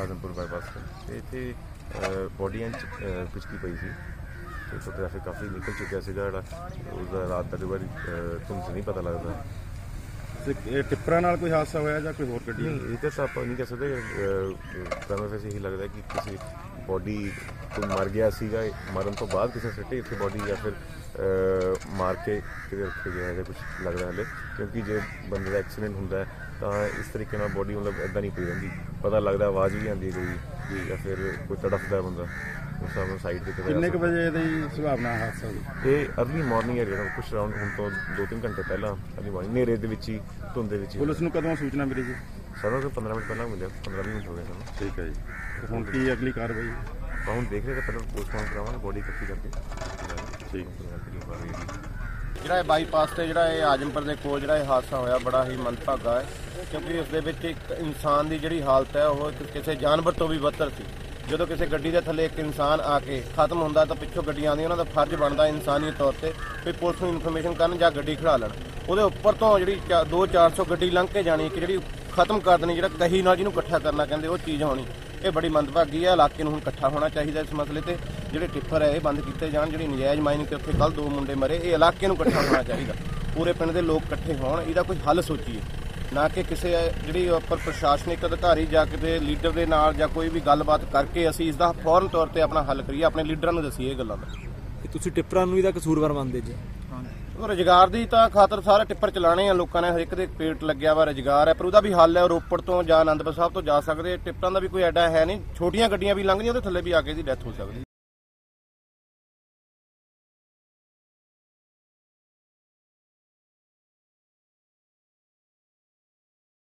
Azampur bypass ਤੇ ਇੱਥੇ ਬੋਡੀਆਂ 'ਚ ਪਿਚਕੀ ਪਈ ਸੀ ਤੇ ਉੱਥੋਂ ਟ੍ਰੈਫਿਕ ਕਾਫੀ ਨਿਕਲ ਚੁੱਕਿਆ ਸੀਗਾ ਜਿਹੜਾ ਉਸਦਾ ਰਾਤ ਦਾ ਵਾਰੀ ਧੁੰਦ ਨਹੀਂ ਪਤਾ ਲੱਗਦਾ। ਟਿੱਪਰਾਂ ਨਾਲ ਕੋਈ ਹਾਦਸਾ ਹੋਇਆ ਜਾਂ ਕੋਈ ਹੋਰ ਗੱਡੀ? ਨਹੀਂ, ਇਹ ਤਾਂ ਆਪਾਂ ਨਹੀਂ ਕਹਿ ਸਕਦੇ। ਤੁਹਾਨੂੰ ਵੈਸੇ ਇਹੀ ਲੱਗਦਾ ਕਿ ਕਿਸੇ ਬੋਡੀ ਕੋਈ ਮਰ ਗਿਆ ਸੀਗਾ, ਮਰਨ ਤੋਂ ਬਾਅਦ ਕਿਸੇ ਸਿੱਟੇ ਇੱਥੇ ਬੋਡੀ ਜਾਂ ਫਿਰ ਮਾਰ ਕੇ ਕਿਤੇ ਰੱਖੇ ਗਿਆ ਜਾਂ ਕੁਛ ਲੱਗਦਾ ਹਲੇ, ਕਿਉਂਕਿ ਜੇ ਬੰਦੇ ਦਾ ਐਕਸੀਡੈਂਟ ਹੁੰਦਾ ਤਾਂ ਇਸ ਤਰੀਕੇ ਨਾਲ ਬੋਡੀ ਮਤਲਬ ਇੱਦਾਂ ਨਹੀਂ ਪਈ ਰਹਿੰਦੀ, ਪਤਾ ਲੱਗਦਾ ਆਵਾਜ਼ ਵੀ ਆਉਂਦੀ ਹੈ ਕੋਈ ਜਾਂ ਫਿਰ ਕੋਈ ਤੜਫਦਾ ਬੰਦਾ ਉਸ ਹਿਸਾਬ ਨਾਲ ਸਾਈਡ 'ਤੇ। ਕਿੰਨੇ ਕੁ ਵਜੇ ਦੀ ਸੁਭਾਵਨਾ ਹਾਦਸਾ ਹੋਈ? ਇਹ ਅਰਲੀ ਮਾਰਨਿੰਗ ਹੈ ਜਿਹੜਾ ਕੁਛ ਅਰਾਊਂਡ ਹੁਣ ਤੋਂ 2-3 ਘੰਟੇ ਪਹਿਲਾਂ ਅਰਲੀ ਮਾਰਨਿੰਗ ਹਨੇਰੇ ਦੇ ਵਿੱਚ ਹੀ ਧੁੰਦ ਦੇ ਵਿੱਚ ਹੀ। ਪੁਲਿਸ ਨੂੰ ਕਦੋਂ ਸੂਚਨਾ ਮਿਲੀ ਜੀ? ਸਾਨੂੰ 15 ਮਿੰਟ ਪਹਿਲਾਂ ਮਿਲਿਆ, 15-20 ਮਿੰਟ ਹੋ ਗਏ ਸਾਨੂੰ। ਠੀਕ ਹੈ ਜੀ, ਹੁਣ ਕੀ ਅਗਲੀ ਕਾਰਵਾਈ? ਹੁਣ ਦੇਖ ਰਹੇ ਤਾਂ ਪਹਿਲਾਂ ਪੋਸਟਮਾਰਟਮ ਕਰਾਵਾਂਗੇ ਬੋਡੀ ਇਕੱਠੀ ਕਰਕੇ। ਠੀਕ ਜਿਹੜਾ ਇਹ ਬਾਈਪਾਸ ਤੇ ਜਿਹੜਾ ਇਹ ਆਜਮਪੁਰ ਦੇ ਕੋਲ ਜਿਹੜਾ ਇਹ ਹਾਦਸਾ ਹੋਇਆ ਬੜਾ ਹੀ ਮੰਦਭਾਗਾ ਹੈ, ਕਿਉਂਕਿ ਉਸ ਦੇ ਵਿੱਚ ਇੱਕ ਇਨਸਾਨ ਦੀ ਜਿਹੜੀ ਹਾਲਤ ਹੈ ਉਹ ਕਿਸੇ ਜਾਨਵਰ ਤੋਂ ਵੀ ਬਦਤਰ ਸੀ। ਜਦੋਂ ਕਿਸੇ ਗੱਡੀ ਦੇ ਥੱਲੇ ਇੱਕ ਇਨਸਾਨ ਆ ਕੇ ਖਤਮ ਹੁੰਦਾ ਤਾਂ ਪਿੱਛੋਂ ਗੱਡੀਆਂ ਆਉਂਦੀਆਂ, ਉਹਨਾਂ ਦਾ ਫਰਜ਼ ਬਣਦਾ ਇਨਸਾਨੀਅਤ ਤੌਰ ਤੇ ਵੀ ਪੁਲਿਸ ਨੂੰ ਇਨਫੋਰਮੇਸ਼ਨ ਕਰਨ ਜਾਂ ਗੱਡੀ ਖੜਾ ਲੈਣ। ਉਹਦੇ ਉੱਪਰ ਤੋਂ ਜਿਹੜੀ 200-400 ਗੱਡੀ ਲੰਘ ਕੇ ਜਾਣੀ, ਇੱਕ ਜਿਹੜੀ ਖਤਮ ਕਰ ਦੇਣੀ, ਜਿਹੜਾ ਕਹੀ ਨਾਲ ਜਿਹਨੂੰ ਇਕੱਠਾ ਕਰਨਾ ਕਹਿੰਦੇ, ਉਹ ਚੀਜ਼ ਹੋਣੀ, ਇਹ ਬੜੀ ਮੰਦਭਾਗੀ ਹੈ। ਇਲਾਕੇ ਨੂੰ ਹੁਣ ਇਕੱਠਾ ਹੋਣਾ ਚਾਹੀਦਾ ਇਸ ਮਸਲੇ ਤੇ। ਜਿਹੜੇ ਟਿੱਪਰ ਹੈ ਇਹ ਬੰਦ ਕੀਤੇ ਜਾਣ, ਜਿਹੜੀ ਨਜਾਇਜ਼ ਮਾਈਨਿੰਗ ਤੇ ਉੱਥੇ ਕੱਲ੍ਹ 2 ਮੁੰਡੇ ਮਰੇ, ਇਹ ਇਲਾਕੇ ਨੂੰ ਇਕੱਠਾ ਹੋਣਾ ਚਾਹੀਦਾ। ਪੂਰੇ ਪਿੰਡ ਦੇ ਲੋਕ ਇਕੱਠੇ ਹੋਣ, ਇਹਦਾ ਕੋਈ ਹੱਲ ਸੋਚੀਏ, ਨਾ ਕਿ ਕਿਸੇ ਜਿਹੜੀ ਉੱਪਰ ਪ੍ਰਸ਼ਾਸਨਿਕ ਅਧਿਕਾਰੀ ਜਾਂ ਕਿਤੇ ਲੀਡਰ ਦੇ ਨਾਲ ਜਾਂ ਕੋਈ ਵੀ ਗੱਲਬਾਤ ਕਰਕੇ ਅਸੀਂ ਇਸ ਦਾ ਫੌਰਨ ਤੌਰ ਤੇ ਆਪਣਾ ਹੱਲ ਕਰੀਏ, ਆਪਣੇ ਲੀਡਰਾਂ ਨੂੰ ਦੱਸੀਏ ਇਹ ਗੱਲਾਂ ਦਾ। ਤੁਸੀਂ ਟਿੱਪਰਾਂ ਨੂੰ ਇਹਦਾ ਕਸੂਰਵਾਰ ਮੰਨਦੇ ਜੀ? ਰੁਜ਼ਗਾਰ ਦੀ ਤਾਂ ਖਾਤਰ ਸਾਰੇ ਟਿੱਪਰ ਚਲਾਣੇ ਆ ਲੋਕਾਂ ਨੇ, ਹਰ ਇੱਕ ਦੇ ਪੇਟ ਲੱਗਿਆ ਵਾ, ਰੁਜ਼ਗਾਰ ਹੈ, ਪਰ ਉਹਦਾ ਵੀ ਹੱਲ ਹੈ। ਰੋਪੜ ਤੋਂ ਜਾਂ ਆਨੰਦਪੁਰ ਸਾਹਿਬ ਤੋਂ ਜਾ ਸਕਦੇ, ਟਿੱਪਰਾਂ ਦਾ ਵੀ ਕੋਈ ਐਡਾ ਹੈ ਨਹੀਂ, ਛੋਟੀਆਂ ਗੱਡੀਆਂ ਵੀ ਲੰਘਦੀਆਂ ਉਹਦੇ ਥੱਲੇ ਵੀ ਆ ਕੇ ਦੀ ਡੈਥ ਹੋ ਸਕਦੀ।